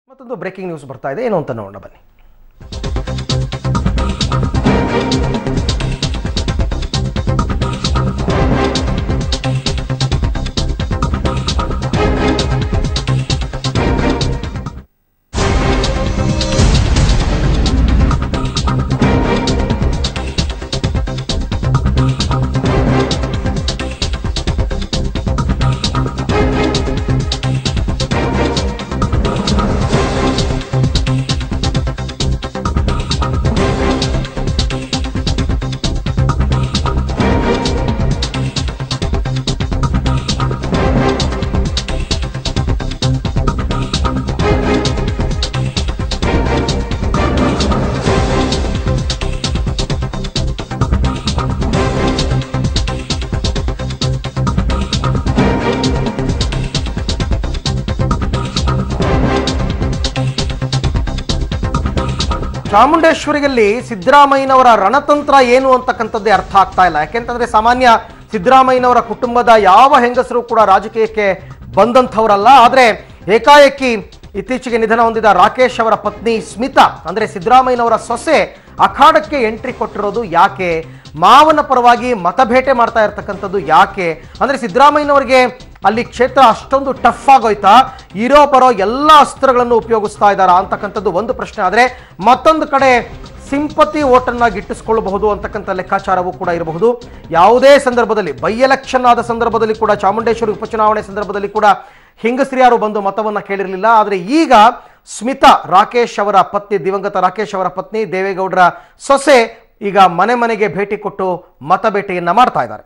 ಮತ್ತೊಂದು breaking news ಬರ್ತಾ ಇದೆ, ಏನು ಅಂತ ನೋಡೋಣ ಬನ್ನಿ. ಚಾಮುಂಡೇಶ್ವರಿಯಲ್ಲಿ ಸಿದ್ದರಾಮಯ್ಯನವರ ರಣತಂತ್ರ ಏನು ಅಂತಕ್ಕಂಥದ್ದೇ ಅರ್ಥ ಆಗ್ತಾ ಇಲ್ಲ. ಯಾಕೆಂತಂದ್ರೆ ಸಾಮಾನ್ಯ ಸಿದ್ದರಾಮಯ್ಯನವರ ಕುಟುಂಬದ ಯಾವ ಹೆಂಗಸರು ಕೂಡ ರಾಜಕೀಯಕ್ಕೆ ಬಂದಂಥವರಲ್ಲ. ಆದರೆ ಏಕಾಏಕಿ ಇತ್ತೀಚೆಗೆ ನಿಧನ ಹೊಂದಿದ ರಾಕೇಶ್ ಅವರ ಪತ್ನಿ ಸ್ಮಿತಾ ಅಂದ್ರೆ ಸಿದ್ದರಾಮಯ್ಯನವರ ಸೊಸೆ ಅಖಾಡಕ್ಕೆ ಎಂಟ್ರಿ ಕೊಟ್ಟಿರೋದು ಯಾಕೆ? ಮಾವನ ಪರವಾಗಿ ಮತಭೇಟೆ ಮಾಡ್ತಾ ಇರ್ತಕ್ಕಂಥದ್ದು ಯಾಕೆ? ಅಂದ್ರೆ ಸಿದ್ದರಾಮಯ್ಯನವರಿಗೆ ಅಲ್ಲಿ ಕ್ಷೇತ್ರ ಅಷ್ಟೊಂದು ಟಫ್ ಆಗೋಯ್ತಾ? ಇರೋ ಬರೋ ಎಲ್ಲ ಅಸ್ತ್ರಗಳನ್ನು ಉಪಯೋಗಿಸ್ತಾ ಇದ್ದಾರಾ ಅಂತಕ್ಕಂಥದ್ದು ಒಂದು ಪ್ರಶ್ನೆ. ಆದರೆ ಮತ್ತೊಂದು ಕಡೆ ಸಿಂಪತಿ ಓಟನ್ನ ಗಿಟ್ಟಿಸ್ಕೊಳ್ಳಬಹುದು ಅಂತಕ್ಕಂಥ ಲೆಕ್ಕಾಚಾರವೂ ಕೂಡ ಇರಬಹುದು. ಯಾವುದೇ ಸಂದರ್ಭದಲ್ಲಿ ಬೈ ಎಲೆಕ್ಷನ್ ಆದ ಸಂದರ್ಭದಲ್ಲಿ ಕೂಡ, ಚಾಮುಂಡೇಶ್ವರಿ ಉಪಚುನಾವಣೆ ಸಂದರ್ಭದಲ್ಲಿ ಕೂಡ ಹೆಂಗಸ್ರಿಯಾರು ಬಂದು ಮತವನ್ನ ಕೇಳಿರಲಿಲ್ಲ. ಆದರೆ ಈಗ ಸ್ಮಿತಾ ರಾಕೇಶ್ ಅವರ ಪತ್ನಿ, ದಿವಂಗತ ರಾಕೇಶ್ ಅವರ ಪತ್ನಿ ದೇವೇಗೌಡರ ಸೊಸೆ ಈಗ ಮನೆ ಮನೆಗೆ ಭೇಟಿ ಕೊಟ್ಟು ಮತಬೇಟೆಯನ್ನ ಮಾಡ್ತಾ ಇದ್ದಾರೆ.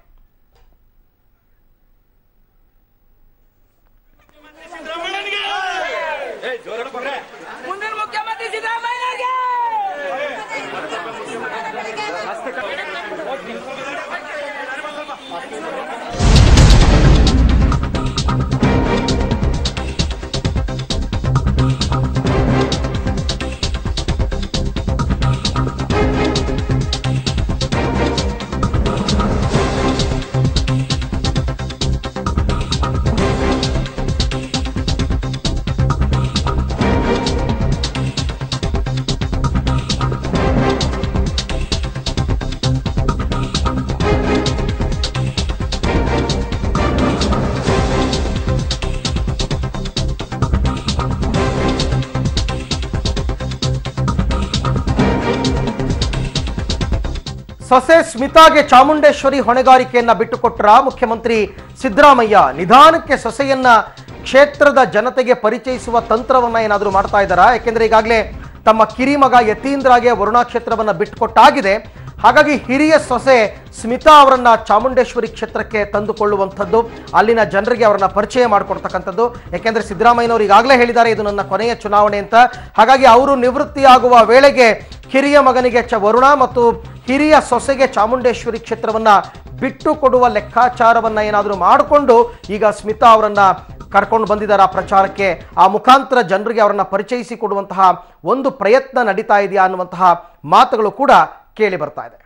ಸೊಸೆ ಸ್ಮಿತಾಗೆ ಚಾಮುಂಡೇಶ್ವರಿ ಹೊಣೆಗಾರಿಕೆಯನ್ನ ಬಿಟ್ಟುಕೊಟ್ಟರ ಮುಖ್ಯಮಂತ್ರಿ ಸಿದ್ದರಾಮಯ್ಯ? ನಿಧಾನಕ್ಕೆ ಸೊಸೆಯನ್ನ ಕ್ಷೇತ್ರದ ಜನತೆಗೆ ಪರಿಚಯಿಸುವ ತಂತ್ರವನ್ನ ಏನಾದರೂ ಮಾಡ್ತಾ ಇದ್ದಾರಾ? ಯಾಕೆಂದ್ರೆ ಈಗಾಗಲೇ ತಮ್ಮ ಕಿರಿಮಗ ಯತೀಂದ್ರಗೆ ವರುಣಾ ಕ್ಷೇತ್ರವನ್ನ ಬಿಟ್ಟುಕೊಟ್ಟಾಗಿದೆ. ಹಾಗಾಗಿ ಹಿರಿಯ ಸೊಸೆ ಸ್ಮಿತಾ ಅವರನ್ನ ಚಾಮುಂಡೇಶ್ವರಿ ಕ್ಷೇತ್ರಕ್ಕೆ ತಂದುಕೊಳ್ಳುವಂಥದ್ದು, ಅಲ್ಲಿನ ಜನರಿಗೆ ಅವರನ್ನ ಪರಿಚಯ ಮಾಡಿಕೊಡ್ತಕ್ಕಂಥದ್ದು. ಯಾಕೆಂದ್ರೆ ಸಿದ್ದರಾಮಯ್ಯನವರು ಈಗಾಗಲೇ ಹೇಳಿದ್ದಾರೆ ಇದು ನನ್ನ ಕೊನೆಯ ಚುನಾವಣೆ ಅಂತ. ಹಾಗಾಗಿ ಅವರು ನಿವೃತ್ತಿಯಾಗುವ ವೇಳೆಗೆ ಹಿರಿಯ ಮಗನಿಗೆ ವರುಣ ಮತ್ತು ಹಿರಿಯ ಸೊಸೆಗೆ ಚಾಮುಂಡೇಶ್ವರಿ ಕ್ಷೇತ್ರವನ್ನ ಬಿಟ್ಟು ಕೊಡುವ ಲೆಕ್ಕಾಚಾರವನ್ನ ಏನಾದರೂ ಮಾಡಿಕೊಂಡು ಈಗ ಸ್ಮಿತಾ ಅವರನ್ನ ಕರ್ಕೊಂಡು ಬಂದಿದ್ದಾರೆ ಪ್ರಚಾರಕ್ಕೆ. ಆ ಮುಖಾಂತರ ಜನರಿಗೆ ಅವರನ್ನ ಪರಿಚಯಿಸಿ ಕೊಡುವಂತಹ ಒಂದು ಪ್ರಯತ್ನ ನಡೀತಾ ಇದೆಯಾ ಅನ್ನುವಂತಹ ಮಾತುಗಳು ಕೂಡ ಕೇಳಿ ಬರ್ತಾ ಇದೆ.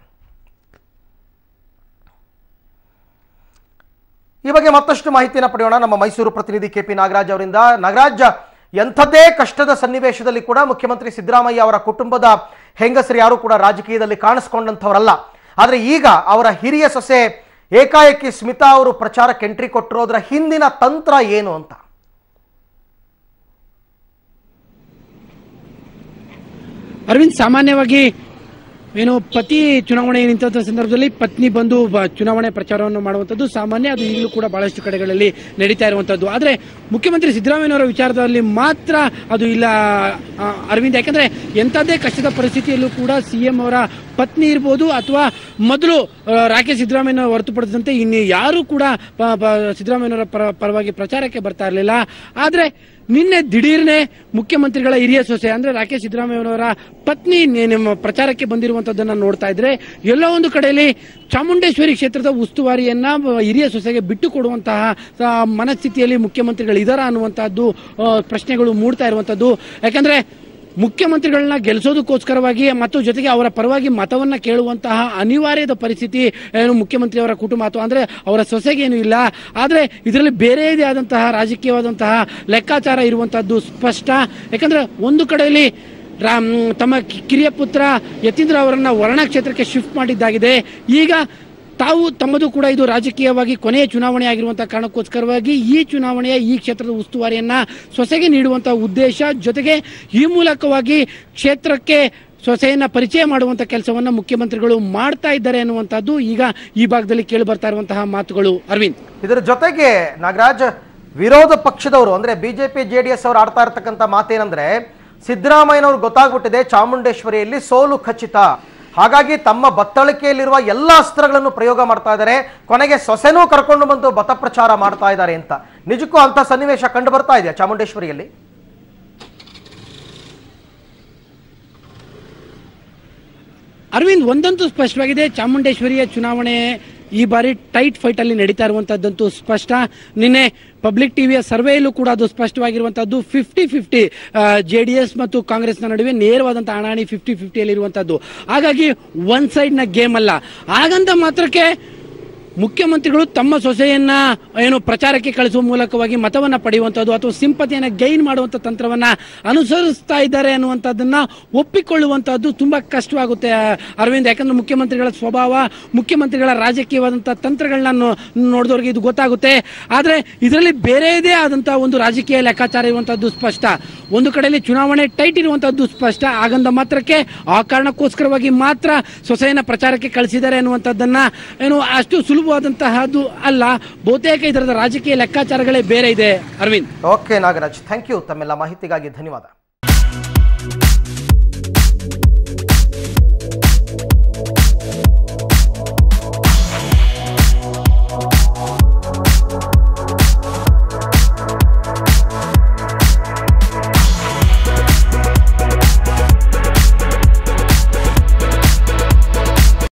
ಈ ಬಗ್ಗೆ ಮತ್ತಷ್ಟು ಮಾಹಿತಿಯನ್ನು ಪಡೆಯೋಣ ನಮ್ಮ ಮೈಸೂರು ಪ್ರತಿನಿಧಿ ಕೆಪಿ ನಾಗರಾಜ್ ಅವರಿಂದ. ನಾಗರಾಜ್, ಎಂಥದ್ದೇ ಕಷ್ಟದ ಸನ್ನಿವೇಶದಲ್ಲಿ ಕೂಡ ಮುಖ್ಯಮಂತ್ರಿ ಸಿದ್ದರಾಮಯ್ಯ ಅವರ ಕುಟುಂಬದ ಹೆಂಗಸರು ಯಾರು ಕೂಡ ರಾಜಕೀಯದಲ್ಲಿ ಕಾಣಿಸ್ಕೊಂಡಂಥವರಲ್ಲ. ಆದರೆ ಈಗ ಅವರ ಹಿರಿಯ ಸೊಸೆ ಏಕಾಏಕಿ ಸ್ಮಿತಾ ಅವರು ಪ್ರಚಾರಕ್ಕೆ ಎಂಟ್ರಿ ಕೊಟ್ಟಿರೋದ್ರ ಹಿಂದಿನ ತಂತ್ರ ಏನು ಅಂತ? ಅರವಿಂದ್, ಸಾಮಾನ್ಯವಾಗಿ ಏನು ಪತಿ ಚುನಾವಣೆ ನಿಂತ ಸಂದರ್ಭದಲ್ಲಿ ಪತ್ನಿ ಬಂದು ಚುನಾವಣೆ ಪ್ರಚಾರವನ್ನು ಮಾಡುವಂಥದ್ದು ಸಾಮಾನ್ಯ. ಅದು ಈಗಲೂ ಕೂಡ ಬಹಳಷ್ಟು ಕಡೆಗಳಲ್ಲಿ ನಡೀತಾ ಇರುವಂತದ್ದು. ಆದರೆ ಮುಖ್ಯಮಂತ್ರಿ ಸಿದ್ದರಾಮಯ್ಯನವರ ವಿಚಾರದಲ್ಲಿ ಮಾತ್ರ ಅದು ಇಲ್ಲ ಅರವಿಂದ್. ಯಾಕಂದ್ರೆ ಎಂಥದ್ದೇ ಕಷ್ಟದ ಪರಿಸ್ಥಿತಿಯಲ್ಲೂ ಕೂಡ ಸಿಎಂ ಅವರ ಪತ್ನಿ ಇರ್ಬೋದು ಅಥವಾ ಮೊದಲು ರಾಕೇಶ್ ಸಿದ್ದರಾಮಯ್ಯ ಹೊರತುಪಡಿಸಿದಂತೆ ಇನ್ನು ಯಾರು ಕೂಡ ಸಿದ್ದರಾಮಯ್ಯನವರ ಪರವಾಗಿ ಪ್ರಚಾರಕ್ಕೆ ಬರ್ತಾ ಇರಲಿಲ್ಲ. ಆದರೆ ನಿನ್ನೆ ದಿಢೀರ್ನೆ ಮುಖ್ಯಮಂತ್ರಿಗಳ ಹಿರಿಯ ಸೊಸೆ ಅಂದ್ರೆ ರಾಕೇಶ್ ಸಿದ್ದರಾಮಯ್ಯನವರ ಪತ್ನಿ ನಮ್ಮ ಪ್ರಚಾರಕ್ಕೆ ಬಂದಿರುವಂತದ್ದನ್ನ ನೋಡ್ತಾ ಇದ್ರೆ ಎಲ್ಲ ಒಂದು ಕಡೆಯಲ್ಲಿ ಚಾಮುಂಡೇಶ್ವರಿ ಕ್ಷೇತ್ರದ ಉಸ್ತುವಾರಿಯನ್ನ ಹಿರಿಯ ಸೊಸೆಗೆ ಬಿಟ್ಟು ಕೊಡುವಂತಹ ಮನಸ್ಥಿತಿಯಲ್ಲಿ ಮುಖ್ಯಮಂತ್ರಿಗಳು ಇದಾರ ಅನ್ನುವಂತಹದ್ದು ಪ್ರಶ್ನೆಗಳು ಮೂಡ್ತಾ ಇರುವಂತದ್ದು. ಯಾಕಂದ್ರೆ ಮುಖ್ಯಮಂತ್ರಿಗಳನ್ನ ಗೆಲ್ಲಿಸೋದಕ್ಕೋಸ್ಕರವಾಗಿ ಮತ್ತು ಜೊತೆಗೆ ಅವರ ಪರವಾಗಿ ಮತವನ್ನ ಕೇಳುವಂತಹ ಅನಿವಾರ್ಯದ ಪರಿಸ್ಥಿತಿ ಏನು ಮುಖ್ಯಮಂತ್ರಿಯವರ ಕುಟುಂಬ ಅಥವಾ ಅಂದ್ರೆ ಅವರ ಸೊಸೆಗೇನು ಇಲ್ಲ. ಆದರೆ ಇದರಲ್ಲಿ ಬೇರೆಯದೇ ಆದಂತಹ ರಾಜಕೀಯವಾದಂತಹ ಲೆಕ್ಕಾಚಾರ ಇರುವಂತಹದ್ದು ಸ್ಪಷ್ಟ. ಯಾಕಂದ್ರೆ ಒಂದು ಕಡೆಯಲ್ಲಿ ತಮ್ಮ ಕಿರಿಯ ಪುತ್ರ ಯತೀಂದ್ರ ಅವರನ್ನ ವರ್ಣ ಕ್ಷೇತ್ರಕ್ಕೆ ಶಿಫ್ಟ್ ಮಾಡಿದ್ದಾಗಿದೆ. ಈಗ ತಾವು ತಮ್ಮದು ಕೂಡ ಇದು ರಾಜಕೀಯವಾಗಿ ಕೊನೆಯ ಚುನಾವಣೆ ಆಗಿರುವಂತಹ ಕಾರಣಕ್ಕೋಸ್ಕರವಾಗಿ ಈ ಚುನಾವಣೆಯ ಈ ಕ್ಷೇತ್ರದ ಉಸ್ತುವಾರಿಯನ್ನ ಸೊಸೆಗೆ ನೀಡುವಂತಹ ಉದ್ದೇಶ, ಜೊತೆಗೆ ಈ ಮೂಲಕವಾಗಿ ಕ್ಷೇತ್ರಕ್ಕೆ ಸೊಸೆಯನ್ನ ಪರಿಚಯ ಮಾಡುವಂತ ಕೆಲಸವನ್ನ ಮುಖ್ಯಮಂತ್ರಿಗಳು ಮಾಡ್ತಾ ಇದ್ದಾರೆ ಅನ್ನುವಂಥದ್ದು ಈಗ ಈ ಭಾಗದಲ್ಲಿ ಕೇಳಿ ಬರ್ತಾ ಇರುವಂತಹ ಮಾತುಗಳು. ಅರವಿಂದ್, ಇದರ ಜೊತೆಗೆ ನಾಗರಾಜ್, ವಿರೋಧ ಪಕ್ಷದವರು ಅಂದ್ರೆ ಬಿಜೆಪಿ ಜೆಡಿಎಸ್ ಅವರು ಆಡ್ತಾ ಇರ್ತಕ್ಕಂಥ ಮಾತೇನಂದ್ರೆ ಸಿದ್ದರಾಮಯ್ಯನವ್ರು ಗೊತ್ತಾಗ್ಬಿಟ್ಟಿದೆ ಚಾಮುಂಡೇಶ್ವರಿಯಲ್ಲಿ ಸೋಲು ಖಚಿತ, ಹಾಗಾಗಿ ತಮ್ಮ ಬತ್ತಳಿಕೆಯಲ್ಲಿರುವ ಎಲ್ಲ ಅಸ್ತ್ರಗಳನ್ನು ಪ್ರಯೋಗ ಮಾಡ್ತಾ ಇದ್ದಾರೆ, ಕೊನೆಗೆ ಸೊಸೆನೂ ಕರ್ಕೊಂಡು ಬಂದು ಮತ ಪ್ರಚಾರ ಮಾಡ್ತಾ ಇದ್ದಾರೆ ಅಂತ. ನಿಜಕ್ಕೂ ಅಂತ ಸನ್ನಿವೇಶ ಕಂಡು ಬರ್ತಾ ಇದೆಯಾ ಚಾಮುಂಡೇಶ್ವರಿಯಲ್ಲಿ? ಅರವಿಂದ್, ಒಂದಂತೂ ಸ್ಪಷ್ಟವಾಗಿದೆ, ಚಾಮುಂಡೇಶ್ವರಿಯ ಚುನಾವಣೆ ಈ ಬಾರಿ ಟೈಟ್ ಫೈಟ್ ಅಲ್ಲಿ ನಡೀತಾ ಇರುವಂತಹದ್ದಂತೂ ಸ್ಪಷ್ಟ. ನಿನ್ನೆ ಪಬ್ಲಿಕ್ ಟಿವಿಯ ಸರ್ವೆಯಲ್ಲೂ ಕೂಡ ಅದು ಸ್ಪಷ್ಟವಾಗಿರುವಂತಹದ್ದು 50-50 ಜೆಡಿಎಸ್ ಮತ್ತು ಕಾಂಗ್ರೆಸ್ನ ನಡುವೆ ನೇರವಾದಂತಹ ಹಣಾಹಣಿ 50-50 ಅಲ್ಲಿ ಇರುವಂತಹದ್ದು. ಹಾಗಾಗಿ ಒನ್ ಸೈಡ್ ನ ಗೇಮ್ ಅಲ್ಲ. ಹಾಗಂತ ಮಾತ್ರಕ್ಕೆ ಮುಖ್ಯಮಂತ್ರಿಗಳು ತಮ್ಮ ಸೊಸೆಯನ್ನ ಏನು ಪ್ರಚಾರಕ್ಕೆ ಕಳಿಸುವ ಮೂಲಕವಾಗಿ ಮತವನ್ನ ಪಡೆಯುವಂತದ್ದು ಅಥವಾ ಸಿಂಪತಿಯನ್ನ ಗೈನ್ ಮಾಡುವಂತ ತಂತ್ರವನ್ನ ಅನುಸರಿಸ್ತಾ ಇದ್ದಾರೆ ಅನ್ನುವಂಥದ್ದನ್ನ ಒಪ್ಪಿಕೊಳ್ಳುವಂತಹದ್ದು ತುಂಬಾ ಕಷ್ಟವಾಗುತ್ತೆ ಅರವಿಂದ್. ಯಾಕಂದ್ರೆ ಮುಖ್ಯಮಂತ್ರಿಗಳ ಸ್ವಭಾವ, ಮುಖ್ಯಮಂತ್ರಿಗಳ ರಾಜಕೀಯವಾದಂತಹ ತಂತ್ರಗಳನ್ನ ನೋಡಿದವ್ರಿಗೆ ಇದು ಗೊತ್ತಾಗುತ್ತೆ. ಆದ್ರೆ ಇದರಲ್ಲಿ ಬೇರೆಯದೇ ಆದಂತಹ ಒಂದು ರಾಜಕೀಯ ಲೆಕ್ಕಾಚಾರ ಇರುವಂತಹದ್ದು ಸ್ಪಷ್ಟ. ಒಂದು ಕಡೆಯಲ್ಲಿ ಚುನಾವಣೆ ಟೈಟ್ ಇರುವಂತಹದ್ದು ಸ್ಪಷ್ಟ. ಆಗಂದ ಮಾತ್ರಕ್ಕೆ ಆ ಕಾರಣಕ್ಕೋಸ್ಕರವಾಗಿ ಮಾತ್ರ ಸೊಸೆಯನ್ನ ಪ್ರಚಾರಕ್ಕೆ ಕಳಿಸಿದ್ದಾರೆ ಅನ್ನುವಂಥದ್ದನ್ನ ಏನು ಅಷ್ಟು ಸುಲಭವಾದಂತಹದ್ದು ಅಲ್ಲ. ಬಹುತೇಕ ಇದರ ರಾಜಕೀಯ ಲೆಕ್ಕಾಚಾರಗಳೇ ಬೇರೆ ಇದೆ. Aravind, okay Nagaraj, thank you. ತಮ್ಮೆಲ್ಲ ಮಾಹಿತಿಗಾಗಿ ಧನ್ಯವಾದ.